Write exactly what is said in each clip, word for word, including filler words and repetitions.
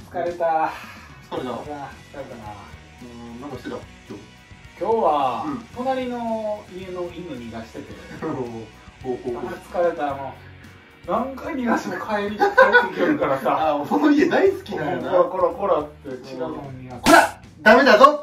疲れた。 疲れた。疲れたな。うん、なんかしてた。今日。 今日は、うん、隣の家の犬逃がしてて。疲れた。もう何回逃がしても帰り帰ってきてるからさ。 あ、この家大好きなんやな。 こらこらこらって違うもん逃がす。 こら、ダメだぞ。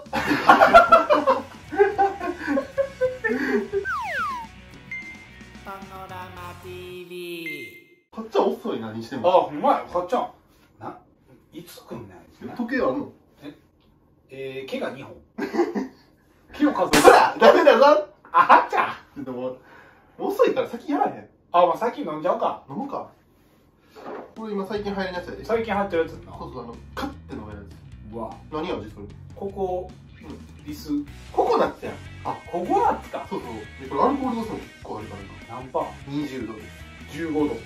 パノラマ ティーブイ。 かっちゃん遅いなにしても。 あ、うまい、かっちゃん。な、いつ来んねん。 時計あるの？ え、えー、毛がにほん。毛を数えほら、ダメだぞ。 あはっちゃん。 でも遅いから先やらへん。 あ、まあ先飲んじゃうか。 飲むか。これ今最近流行りのやつやで。 最近入ってるやつな。 そうそう、あのカッて飲めるやつ。 うわ。 何味それ？ ここ、うん、リス。 ココナッツやん。 あ、ココナッツか。 そうそう。でこれアルコール度数も結構あるから。 何パー？ にじゅうどです。 じゅうごど。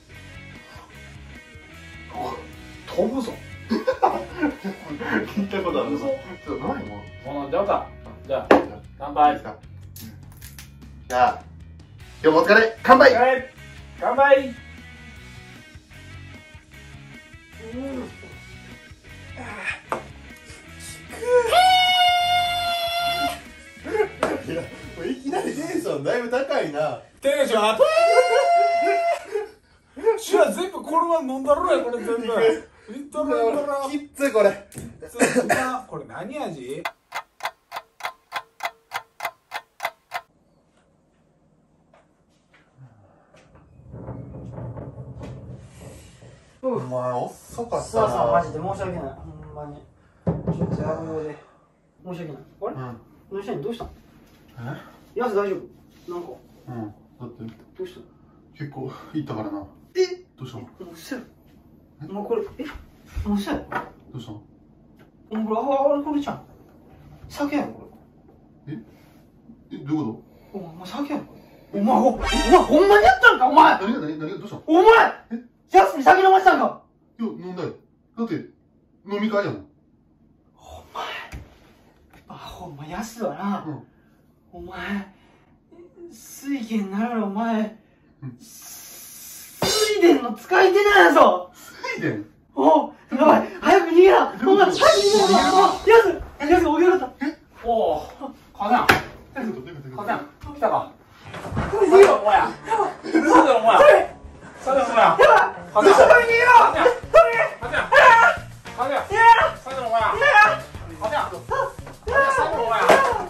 飛ぶぞ。 聞いたことあるぞ。ちょっと何も。 もうじゃあか。じゃあ乾杯。 じゃあ今日もお疲れ。乾杯。 乾杯。うん。 いや、もういきなりテンションだいぶ高いな。 テンション上がった。シュワ全部このまま飲んだろやこれ全部。いったろいったろ。 きっついこれ。 これ何味？ お前遅かったな。 そうそう、マジで申し訳ない。ほんまに。ちょっとやぶようで。申し訳ない。あれ？どうしたん？どうしたん？え？やつ大丈夫？なんか。 うん。だって。 どうした？ 結構行ったからな。 え？ どうしたの？ もうせや。もうこれ、え？もうせや。 どうしたの？ お前これ、あ、あれこれじゃん。酒やん、これ。え？え、どういうこと？お前、お前酒やん。お前、お、お前、ほんまにやったんか、お前。 何が何が何がどうしたの？ お前。え？やすに酒飲ませたんか。 いや、飲んだよ。だって飲み会やもん。 お前。あ、ほんまやすはな。うん、お前。水源ならお前。うん、水田の使い手なんやぞ。 水田？ おう、やばい、早く逃げな。お前、早く逃げな。やす、やす、おげよかった。 え？おお、かな。かな、来たか。 逃げろ、 お前や。嘘だ、お前。それ。それ、お前や。 やばい。そこに逃げろ。それ。 かな。かな。 いや。 それ、お前や。 いや。 かな。それ、お前や。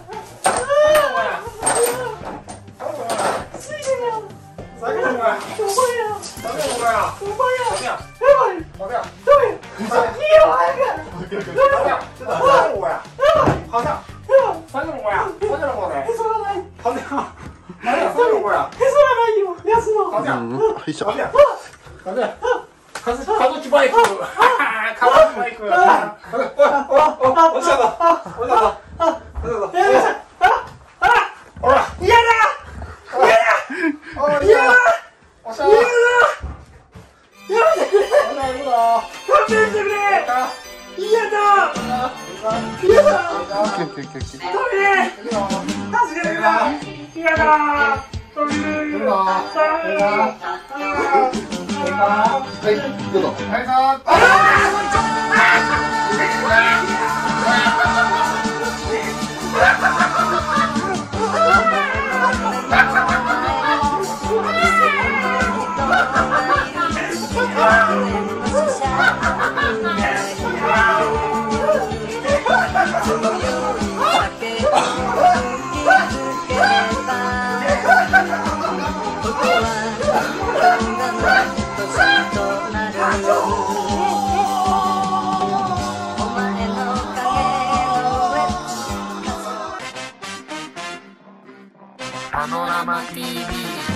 水田だよ。 最後のお前や。 お前や。 最後のお前や。 お前や。 やばい。 かな。 どういう。逃げろ、早く。 かな。ちょっと、最後のお前や。かな。最後のお前や。最後のお前や。 へそがない。 かな。かな。最後のお前や。 へそがないよ。やすの。 かな。 はいしょ。 かな。かな。かず、かずちバイク。かずちバイク。おい、おい、おい、おいしゃだ。おいしゃだ。おいしゃだ。 やめなさい。あら、 ほら。 嫌だ。嫌だ。 おい、 嫌だ。 おしゃだ。 嫌だ。やめてくれ。 おしゃだ。 勘弁してくれ。嫌だ。嫌だ。 オッケーオッケーオッケーオッケー。 助けて。助けてくれ。嫌だ。助けてくれ。 はい、どうぞ。 はい、さあ。 パノラマ ティーブイ